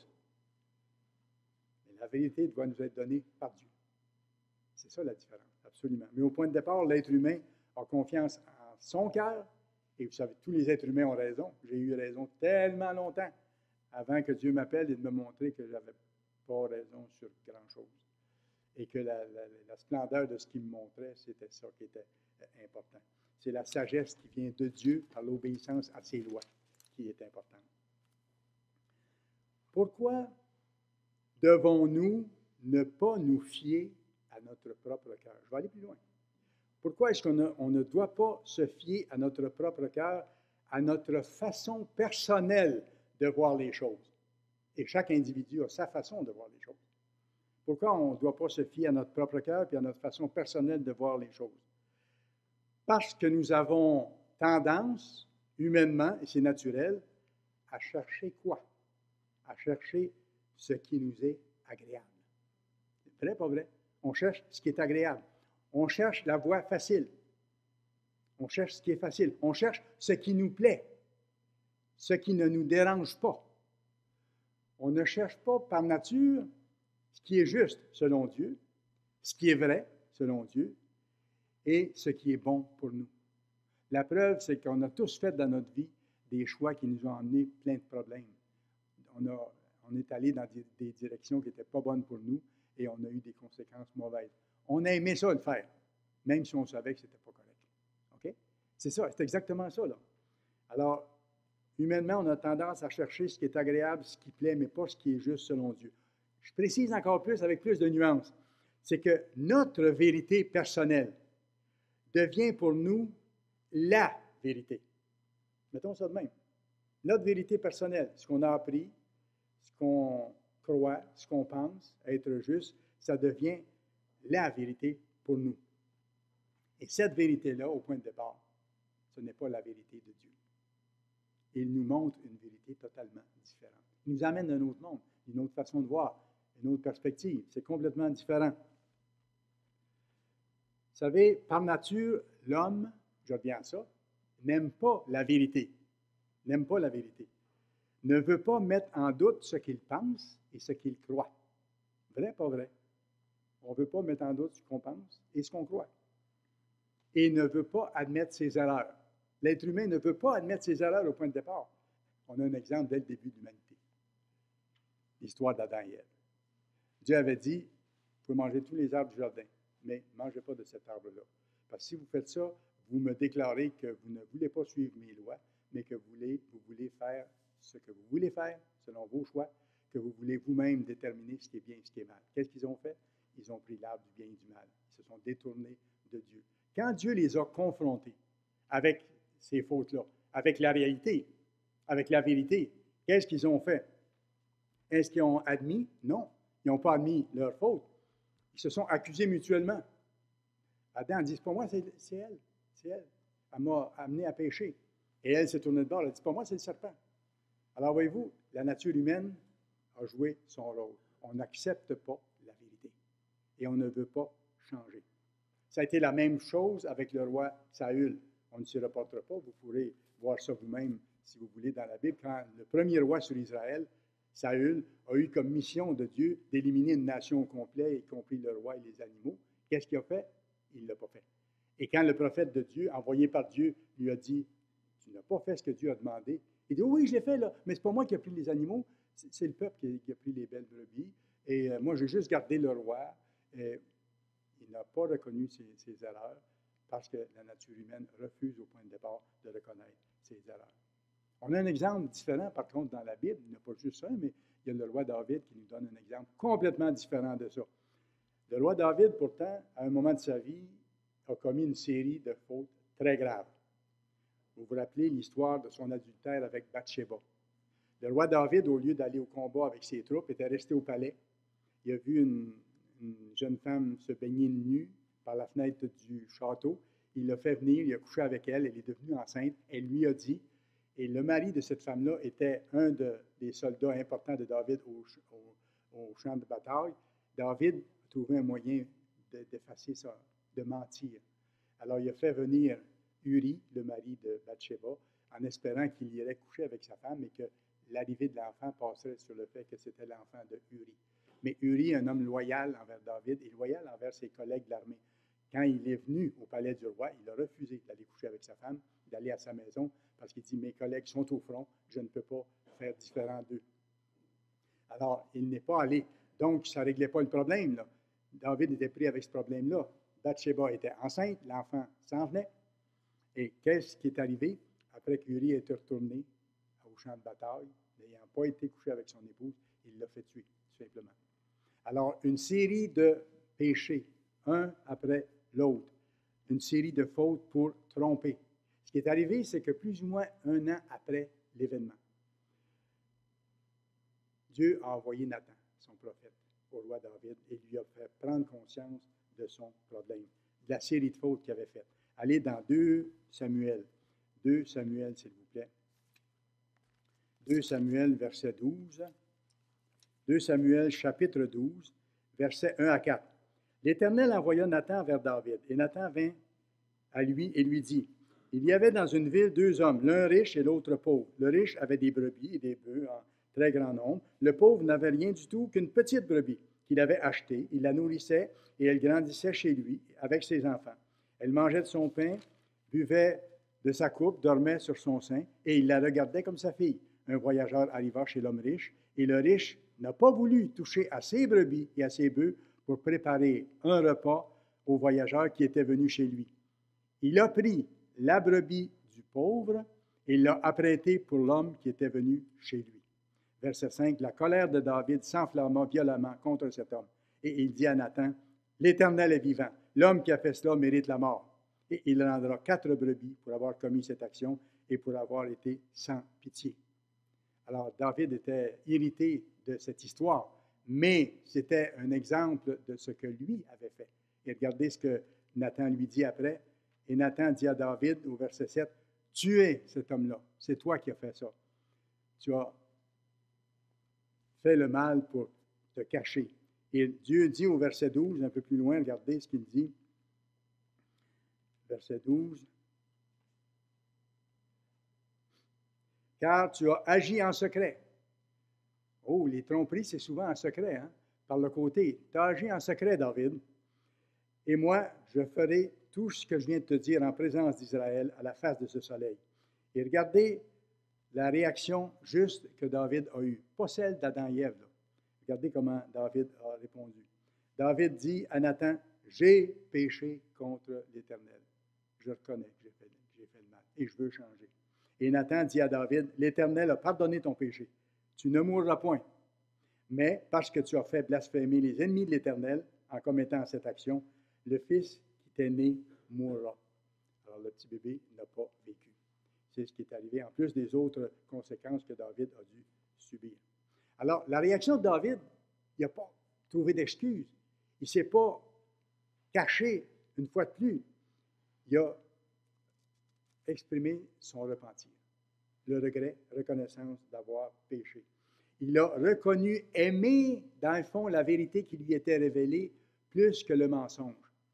Mais la vérité doit nous être donnée par Dieu. C'est ça la différence, absolument. Mais au point de départ, l'être humain a confiance en son cœur, et vous savez, tous les êtres humains ont raison. J'ai eu raison tellement longtemps avant que Dieu m'appelle et de me montrer que je n'avais pas raison sur grand-chose. Et que la, la, la splendeur de ce qu'il me montrait, c'était ça qui était important. C'est la sagesse qui vient de Dieu par l'obéissance à ses lois qui est importante. Pourquoi devons-nous ne pas nous fier à notre propre cœur? Je vais aller plus loin. Pourquoi est-ce qu'on on ne doit pas se fier à notre propre cœur, à notre façon personnelle de voir les choses? Et chaque individu a sa façon de voir les choses. Pourquoi on ne doit pas se fier à notre propre cœur et à notre façon personnelle de voir les choses? Parce que nous avons tendance, humainement, et c'est naturel, à chercher quoi? À chercher ce qui nous est agréable. C'est vrai, pas vrai? On cherche ce qui est agréable. On cherche la voie facile. On cherche ce qui est facile. On cherche ce qui nous plaît, ce qui ne nous dérange pas. On ne cherche pas par nature ce qui est juste selon Dieu, ce qui est vrai selon Dieu et ce qui est bon pour nous. La preuve, c'est qu'on a tous fait dans notre vie des choix qui nous ont amené plein de problèmes. On, a, on est allé dans des, des directions qui n'étaient pas bonnes pour nous et on a eu des conséquences mauvaises. On a aimé ça le faire, même si on savait que ce n'était pas correct. OK? C'est ça, c'est exactement ça, là. Alors, humainement, on a tendance à chercher ce qui est agréable, ce qui plaît, mais pas ce qui est juste selon Dieu. Je précise encore plus avec plus de nuances. C'est que notre vérité personnelle devient pour nous la vérité. Mettons ça de même. Notre vérité personnelle, ce qu'on a appris, ce qu'on croit, ce qu'on pense être juste, ça devient la vérité pour nous. Et cette vérité-là, au point de départ, ce n'est pas la vérité de Dieu. Il nous montre une vérité totalement différente. Il nous amène d'un autre monde, une autre façon de voir, une autre perspective. C'est complètement différent. Vous savez, par nature, l'homme, je reviens à ça, n'aime pas la vérité. N'aime pas la vérité. Ne veut pas mettre en doute ce qu'il pense et ce qu'il croit. Vrai, pas vrai? On ne veut pas mettre en doute ce qu'on pense et ce qu'on croit. Et ne veut pas admettre ses erreurs. L'être humain ne veut pas admettre ses erreurs au point de départ. On a un exemple dès le début de l'humanité. L'histoire d'Adam et Ève. Dieu avait dit, vous pouvez manger tous les arbres du jardin, mais ne mangez pas de cet arbre-là. Parce que si vous faites ça, vous me déclarez que vous ne voulez pas suivre mes lois, mais que vous voulez, vous voulez faire ce que vous voulez faire, selon vos choix, que vous voulez vous-même déterminer ce qui est bien et ce qui est mal. Qu'est-ce qu'ils ont fait? Ils ont pris l'arbre du bien et du mal. Ils se sont détournés de Dieu. Quand Dieu les a confrontés avec ces fautes-là, avec la réalité, avec la vérité, qu'est-ce qu'ils ont fait? Est-ce qu'ils ont admis? Non. Ils n'ont pas admis leur faute. Ils se sont accusés mutuellement. Adam dit, c'est pas moi, c'est elle. C'est elle. Elle m'a amené à pécher. Et elle s'est tournée de bord. Elle a dit, c'est pas moi, c'est le serpent. Alors, voyez-vous, la nature humaine a joué son rôle. On n'accepte pas la vérité. Et on ne veut pas changer. Ça a été la même chose avec le roi Saül. On ne s'y reportera pas. Vous pourrez voir ça vous-même, si vous voulez, dans la Bible. Quand le premier roi sur Israël, Saül, a eu comme mission de Dieu d'éliminer une nation complète, y compris le roi et les animaux. Qu'est-ce qu'il a fait? Il ne l'a pas fait. Et quand le prophète de Dieu, envoyé par Dieu, lui a dit, « Tu n'as pas fait ce que Dieu a demandé. » Il dit, « Oui, je l'ai fait, là, mais ce n'est pas moi qui ai pris les animaux, c'est le peuple qui a, qui a pris les belles brebis. Et euh, moi, j'ai juste gardé le roi. » Et il n'a pas reconnu ses, ses erreurs parce que la nature humaine refuse au point de départ de reconnaître ses erreurs. On a un exemple différent, par contre, dans la Bible. Il n'y a pas juste ça, mais il y a le roi David qui nous donne un exemple complètement différent de ça. Le roi David, pourtant, à un moment de sa vie, a commis une série de fautes très graves. Vous vous rappelez l'histoire de son adultère avec Bathsheba. Le roi David, au lieu d'aller au combat avec ses troupes, était resté au palais. Il a vu une, une jeune femme se baigner nue par la fenêtre du château. Il l'a fait venir, il a couché avec elle, elle est devenue enceinte. Elle lui a dit, et le mari de cette femme-là était un de, des soldats importants de David au, au, au champ de bataille. David a trouvé un moyen d'effacer ça, de mentir. Alors, il a fait venir Uri, le mari de Bathsheba, en espérant qu'il irait coucher avec sa femme et que l'arrivée de l'enfant passerait sur le fait que c'était l'enfant de Uri. Mais Uri, un homme loyal envers David et loyal envers ses collègues de l'armée. Quand il est venu au palais du roi, il a refusé d'aller coucher avec sa femme, d'aller à sa maison, parce qu'il dit, mes collègues sont au front, je ne peux pas faire différent d'eux. Alors, il n'est pas allé. Donc, ça ne réglait pas le problème, là. David était pris avec ce problème-là. Bathsheba était enceinte, l'enfant s'en venait. Et qu'est-ce qui est arrivé? Après qu'Uri était retourné au champ de bataille, n'ayant pas été couché avec son épouse, il l'a fait tuer, tout simplement. Alors, une série de péchés, un après l'autre, une série de fautes pour tromper. Ce qui est arrivé, c'est que plus ou moins un an après l'événement, Dieu a envoyé Nathan, son prophète, au roi David et lui a fait prendre conscience de son problème, de la série de fautes qu'il avait faites. Allez dans deux Samuel. deux Samuel, s'il vous plaît. deux Samuel, verset douze. deux Samuel, chapitre douze, versets un à quatre. L'Éternel envoya Nathan vers David, et Nathan vint à lui et lui dit, « Il y avait dans une ville deux hommes, l'un riche et l'autre pauvre. Le riche avait des brebis et des bœufs en très grand nombre. Le pauvre n'avait rien du tout qu'une petite brebis qu'il avait achetée. Il la nourrissait et elle grandissait chez lui avec ses enfants. Elle mangeait de son pain, buvait de sa coupe, dormait sur son sein, et il la regardait comme sa fille. Un voyageur arriva chez l'homme riche, et le riche n'a pas voulu toucher à ses brebis et à ses bœufs pour préparer un repas au voyageur qui était venu chez lui. Il a pris la brebis du pauvre et l'a apprêtée pour l'homme qui était venu chez lui. » Verset cinq, la colère de David s'enflamma violemment contre cet homme. Et il dit à Nathan, « L'Éternel est vivant. L'homme qui a fait cela mérite la mort. » Et il rendra quatre brebis pour avoir commis cette action et pour avoir été sans pitié. Alors, David était irrité de cette histoire, mais c'était un exemple de ce que lui avait fait. Et regardez ce que Nathan lui dit après. Et Nathan dit à David, au verset sept, « Tuez cet homme-là. C'est toi qui as fait ça. Tu as fait le mal pour te cacher. » Et Dieu dit au verset douze, un peu plus loin, regardez ce qu'il dit. Verset douze. « Car tu as agi en secret. » Oh, les tromperies, c'est souvent en secret, hein? Par le côté. Tu as agi en secret, David. « Et moi, je ferai tout ce que je viens de te dire en présence d'Israël à la face de ce soleil. » Et regardez la réaction juste que David a eue, pas celle d'Adam et Ève. Là. Regardez comment David a répondu. David dit à Nathan, « J'ai péché contre l'Éternel. Je reconnais que j'ai fait, j'ai fait le mal et je veux changer. » Et Nathan dit à David, « L'Éternel a pardonné ton péché. Tu ne mourras point. Mais parce que tu as fait blasphémer les ennemis de l'Éternel en commettant cette action, le fils qui t'est né mourra. » Alors le petit bébé n'a pas vécu. C'est ce qui est arrivé, en plus des autres conséquences que David a dû subir. Alors, la réaction de David, il n'a pas trouvé d'excuse. Il ne s'est pas caché une fois de plus. Il a exprimé son repentir, le regret, reconnaissance d'avoir péché. Il a reconnu, aimé, dans le fond, la vérité qui lui était révélée plus que le mensonge.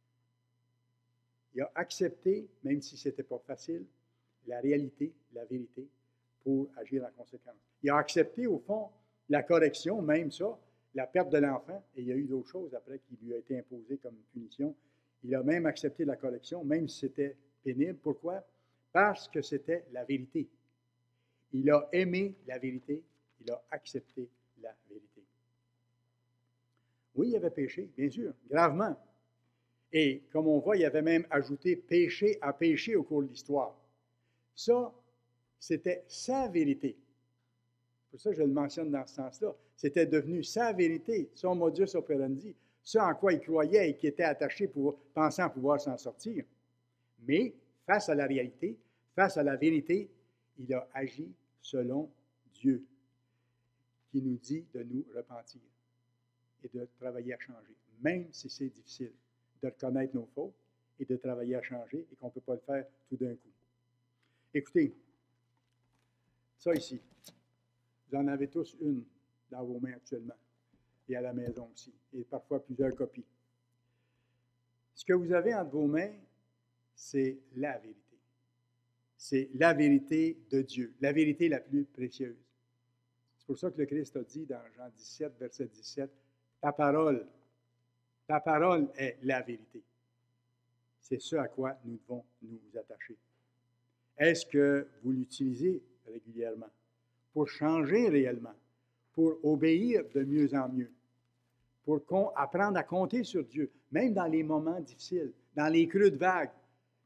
Il a accepté, même si ce n'était pas facile, la réalité, la vérité, pour agir en conséquence. Il a accepté, au fond, la correction, même ça, la perte de l'enfant, et il y a eu d'autres choses après qui lui a été imposées comme punition. Il a même accepté la correction, même si c'était pénible. Pourquoi? Parce que c'était la vérité. Il a aimé la vérité, il a accepté la vérité. Oui, il avait péché, bien sûr, gravement. Et comme on voit, il avait même ajouté péché à péché au cours de l'histoire. Ça, c'était sa vérité. Pour ça, je le mentionne dans ce sens-là. C'était devenu sa vérité, son modus operandi, ce en quoi il croyait et qui était attaché pour pensant pouvoir s'en sortir. Mais, face à la réalité, face à la vérité, il a agi selon Dieu, qui nous dit de nous repentir et de travailler à changer, même si c'est difficile, de reconnaître nos fautes et de travailler à changer et qu'on ne peut pas le faire tout d'un coup. Écoutez, ça ici, vous en avez tous une dans vos mains actuellement, et à la maison aussi, et parfois plusieurs copies. Ce que vous avez entre vos mains, c'est la vérité. C'est la vérité de Dieu, la vérité la plus précieuse. C'est pour ça que le Christ a dit dans Jean dix-sept, verset dix-sept, « Ta parole, ta parole est la vérité. » C'est ce à quoi nous devons nous attacher. Est-ce que vous l'utilisez régulièrement pour changer réellement, pour obéir de mieux en mieux, pour apprendre à compter sur Dieu, même dans les moments difficiles, dans les creux de vagues?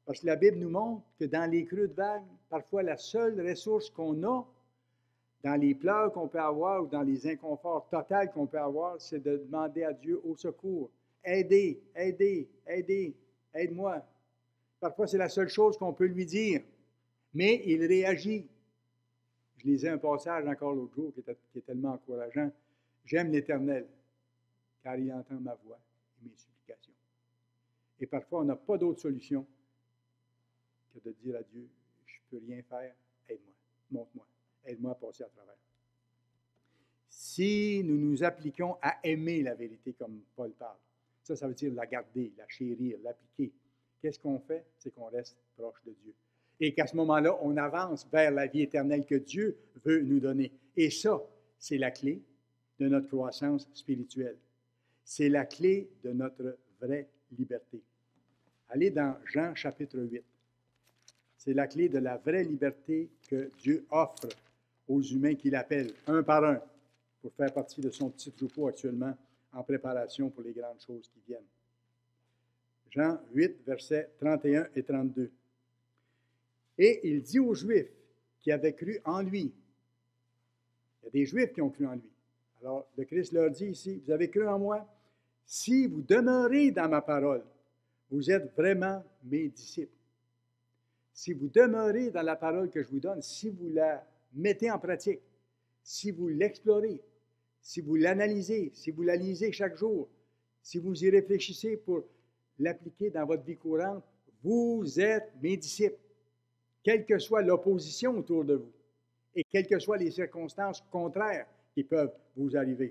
Parce que la Bible nous montre que dans les creux de vagues, parfois la seule ressource qu'on a, dans les pleurs qu'on peut avoir ou dans les inconforts totaux qu'on peut avoir, c'est de demander à Dieu au secours. Aidez, aidez, aidez, aide-moi. Parfois, c'est la seule chose qu'on peut lui dire. Mais il réagit. Je lisais un passage encore l'autre jour qui, était, qui est tellement encourageant. J'aime l'Éternel, car il entend ma voix et mes supplications. Et parfois, on n'a pas d'autre solution que de dire à Dieu, je ne peux rien faire, aide-moi, montre-moi, aide-moi à passer à travers. Si nous nous appliquons à aimer la vérité comme Paul parle, ça, ça veut dire la garder, la chérir, l'appliquer. Qu'est-ce qu'on fait? C'est qu'on reste proche de Dieu. Et qu'à ce moment-là, on avance vers la vie éternelle que Dieu veut nous donner. Et ça, c'est la clé de notre croissance spirituelle. C'est la clé de notre vraie liberté. Allez dans Jean chapitre huit. C'est la clé de la vraie liberté que Dieu offre aux humains qu'il appelle un par un pour faire partie de son petit troupeau actuellement en préparation pour les grandes choses qui viennent. Jean huit, versets trente et un et trente-deux. Et il dit aux Juifs qui avaient cru en lui, il y a des Juifs qui ont cru en lui. Alors, le Christ leur dit ici, vous avez cru en moi, si vous demeurez dans ma parole, vous êtes vraiment mes disciples. Si vous demeurez dans la parole que je vous donne, si vous la mettez en pratique, si vous l'explorez, si vous l'analysez, si vous la lisez chaque jour, si vous y réfléchissez pour l'appliquer dans votre vie courante, vous êtes mes disciples, quelle que soit l'opposition autour de vous et quelles que soient les circonstances contraires qui peuvent vous arriver.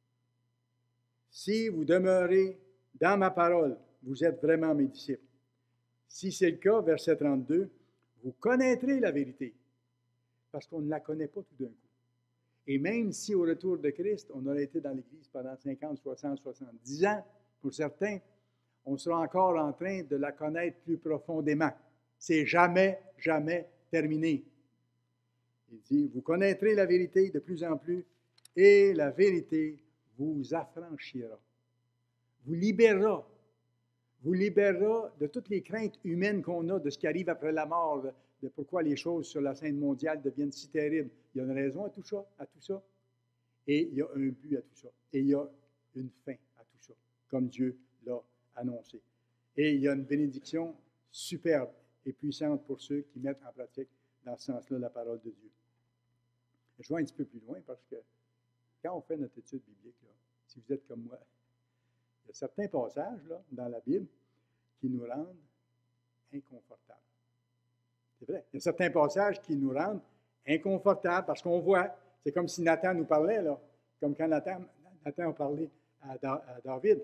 Si vous demeurez dans ma parole, vous êtes vraiment mes disciples. Si c'est le cas, verset trente-deux, vous connaîtrez la vérité, parce qu'on ne la connaît pas tout d'un coup. Et même si au retour de Christ, on aurait été dans l'Église pendant cinquante, soixante, soixante-dix ans, pour certains, on sera encore en train de la connaître plus profondément. C'est jamais, jamais terminé. Il dit, vous connaîtrez la vérité de plus en plus, et la vérité vous affranchira, vous libérera, vous libérera de toutes les craintes humaines qu'on a de ce qui arrive après la mort, de, de pourquoi les choses sur la scène mondiale deviennent si terribles. Il y a une raison à tout ça, à tout ça, et il y a un but à tout ça, et il y a une fin à tout ça, comme Dieu l'a annoncé. Et il y a une bénédiction superbe et puissante pour ceux qui mettent en pratique dans ce sens-là la parole de Dieu. Je vais un petit peu plus loin parce que quand on fait notre étude biblique, là, si vous êtes comme moi, il y a certains passages là, dans la Bible qui nous rendent inconfortables. C'est vrai. Il y a certains passages qui nous rendent inconfortables parce qu'on voit, c'est comme si Nathan nous parlait, là, comme quand Nathan, Nathan a parlé à, à David.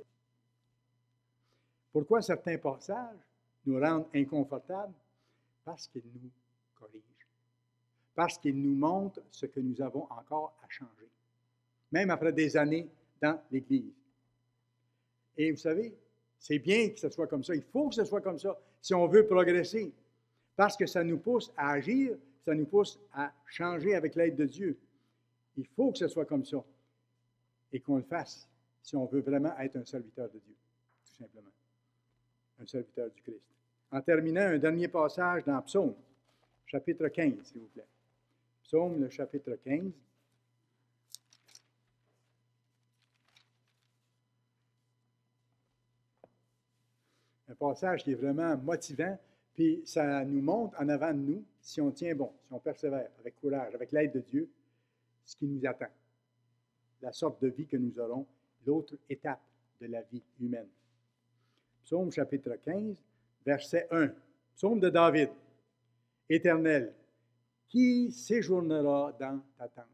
Pourquoi certains passages nous rendent inconfortables? Parce qu'ils nous corrigent. Parce qu'ils nous montrent ce que nous avons encore à changer. Même après des années dans l'Église. Et vous savez, c'est bien que ce soit comme ça. Il faut que ce soit comme ça si on veut progresser. Parce que ça nous pousse à agir, ça nous pousse à changer avec l'aide de Dieu. Il faut que ce soit comme ça. Et qu'on le fasse si on veut vraiment être un serviteur de Dieu, tout simplement. Un serviteur du Christ. En terminant, un dernier passage dans Psaume, chapitre quinze, s'il vous plaît. Psaume, le chapitre quinze. Un passage qui est vraiment motivant, puis ça nous montre en avant de nous, si on tient bon, si on persévère avec courage, avec l'aide de Dieu, ce qui nous attend, la sorte de vie que nous aurons, l'autre étape de la vie humaine. Psaume chapitre quinze, verset un. Psaume de David. Éternel, qui séjournera dans ta tente?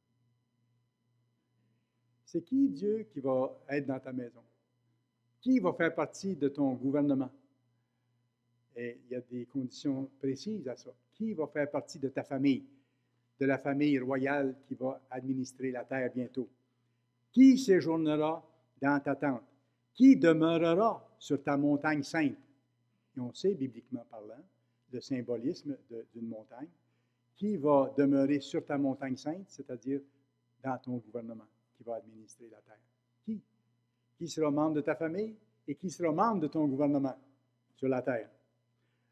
C'est qui Dieu qui va être dans ta maison? Qui va faire partie de ton gouvernement? Et il y a des conditions précises à ça. Qui va faire partie de ta famille, de la famille royale qui va administrer la terre bientôt? Qui séjournera dans ta tente? Qui demeurera sur ta montagne sainte? Et on sait, bibliquement parlant, le symbolisme d'une montagne. Qui va demeurer sur ta montagne sainte, c'est-à-dire dans ton gouvernement, qui va administrer la terre? Qui? Qui sera membre de ta famille et qui sera membre de ton gouvernement sur la terre?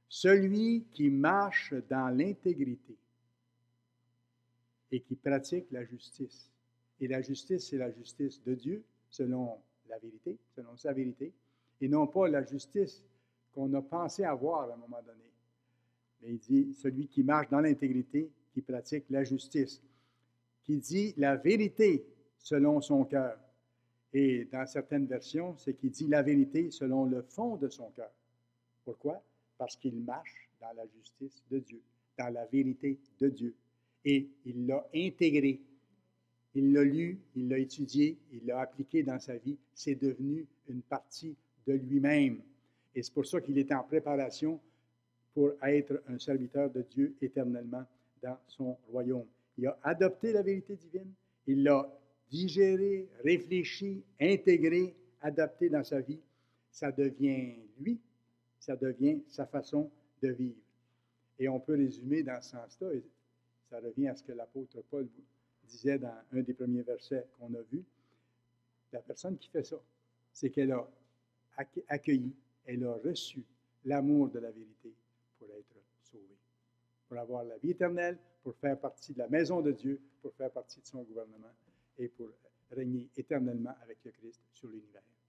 celui qui marche dans l'intégrité et qui pratique la justice. Et la justice, c'est la justice de Dieu, selon la vérité, selon sa vérité, et non pas la justice qu'on a pensé avoir à un moment donné. Mais il dit, celui qui marche dans l'intégrité, qui pratique la justice, qui dit la vérité selon son cœur. Et dans certaines versions, c'est qu'il dit la vérité selon le fond de son cœur. Pourquoi? Parce qu'il marche dans la justice de Dieu, dans la vérité de Dieu. Et il l'a intégré. Il l'a lu, il l'a étudié, il l'a appliqué dans sa vie. C'est devenu une partie de lui-même. Et c'est pour ça qu'il est en préparation pour être un serviteur de Dieu éternellement dans son royaume. Il a adopté la vérité divine, il l'a digéré, réfléchi, intégré, adapté dans sa vie. Ça devient lui, ça devient sa façon de vivre. Et on peut résumer dans ce sens-là, et ça revient à ce que l'apôtre Paul disait dans un des premiers versets qu'on a vus. La personne qui fait ça, c'est qu'elle a accueilli, elle a reçu l'amour de la vérité pour être sauvée, pour avoir la vie éternelle, pour faire partie de la maison de Dieu, pour faire partie de son gouvernement et pour régner éternellement avec le Christ sur l'univers.